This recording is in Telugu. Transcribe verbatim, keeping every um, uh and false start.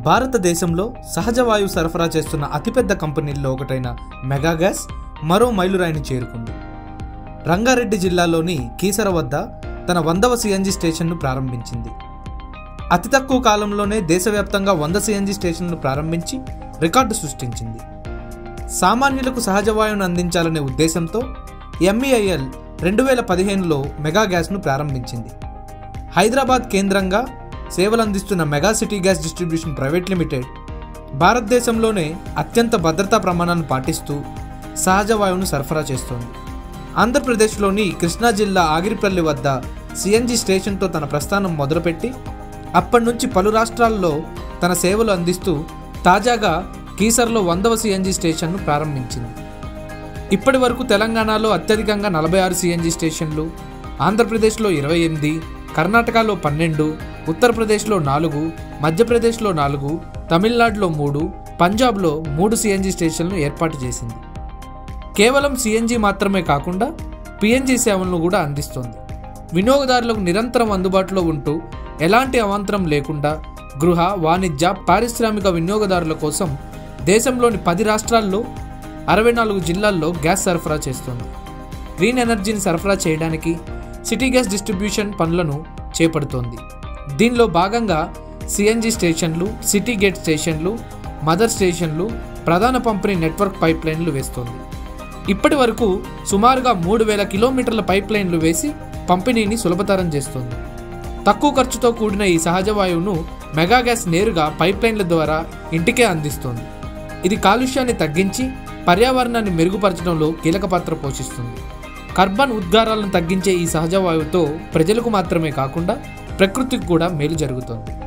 భారతదేశంలో సహజ వాయువు సరఫరా చేస్తున్న అతిపెద్ద కంపెనీల్లో ఒకటైన మెగా గ్యాస్ మరో మైలురాయిని చేరుకుంది. రంగారెడ్డి జిల్లాలోని కీసర వద్ద తన వందవ సిఎన్జి స్టేషన్ను ప్రారంభించింది. అతి తక్కువ కాలంలోనే దేశవ్యాప్తంగా వంద సిఎన్జి స్టేషన్లను ప్రారంభించి రికార్డు సృష్టించింది. సామాన్యులకు సహజ వాయువును అందించాలనే ఉద్దేశంతో ఎంఈఐఎల్ రెండు వేల పదిహేనులో మెగా గ్యాస్ను ప్రారంభించింది. హైదరాబాద్ కేంద్రంగా సేవలందిస్తున్న mega city gas distribution private limited భారతదేశంలోనే అత్యంత భద్రతా ప్రమాణాలను పాటిస్తూ సహజ వాయువును సరఫరా చేస్తోంది. ఆంధ్రప్రదేశ్లోని కృష్ణా జిల్లా ఆగిరిపల్లి వద్ద సిఎన్జి స్టేషన్తో తన ప్రస్థానం మొదలుపెట్టి అప్పటి నుంచి పలు రాష్ట్రాల్లో తన సేవలు అందిస్తూ తాజాగా కీసర్లో వందవ సిఎన్జి స్టేషన్ను ప్రారంభించింది. ఇప్పటి వరకు తెలంగాణలో అత్యధికంగా నలభై ఆరు సిఎన్జి స్టేషన్లు, ఆంధ్రప్రదేశ్లో ఇరవై ఎనిమిది, కర్ణాటకలో పన్నెండు, ఉత్తరప్రదేశ్లో నాలుగు, మధ్యప్రదేశ్లో నాలుగు, తమిళనాడులో మూడు, పంజాబ్లో మూడు సిఎన్జి స్టేషన్లు ఏర్పాటు చేసింది. కేవలం సిఎన్జి మాత్రమే కాకుండా పిఎన్జి సేవలను కూడా అందిస్తోంది. వినియోగదారులకు నిరంతరం అందుబాటులో ఉంటూ ఎలాంటి అవాంతరం లేకుండా గృహ, వాణిజ్య, పారిశ్రామిక వినియోగదారుల కోసం దేశంలోని పది రాష్ట్రాల్లో అరవై నాలుగు జిల్లాల్లో గ్యాస్ సరఫరా చేస్తోంది. గ్రీన్ ఎనర్జీని సరఫరా చేయడానికి సిటీ గ్యాస్ డిస్ట్రిబ్యూషన్ పనులను చేపడుతోంది. దీనిలో భాగంగా సిఎన్జి స్టేషన్లు, సిటీ గేట్ స్టేషన్లు, మదర్ స్టేషన్లు, ప్రధాన పంపిణీ నెట్వర్క్ పైప్ లైన్లు వేస్తోంది. ఇప్పటి వరకు సుమారుగా మూడు వేల కిలోమీటర్ల పైప్ లైన్లు వేసి పంపిణీని సులభతరం చేస్తోంది. తక్కువ ఖర్చుతో కూడిన ఈ సహజ వాయువును మెగా గ్యాస్ నేరుగా పైప్ లైన్ల ద్వారా ఇంటికే అందిస్తోంది. ఇది కాలుష్యాన్ని తగ్గించి పర్యావరణాన్ని మెరుగుపరచడంలో కీలక పాత్ర పోషిస్తుంది. కార్బన్ ఉద్గారాలను తగ్గించే ఈ సహజ వాయువుతో ప్రజలకు మాత్రమే కాకుండా ప్రకృతికి కూడా మేలు జరుగుతోంది.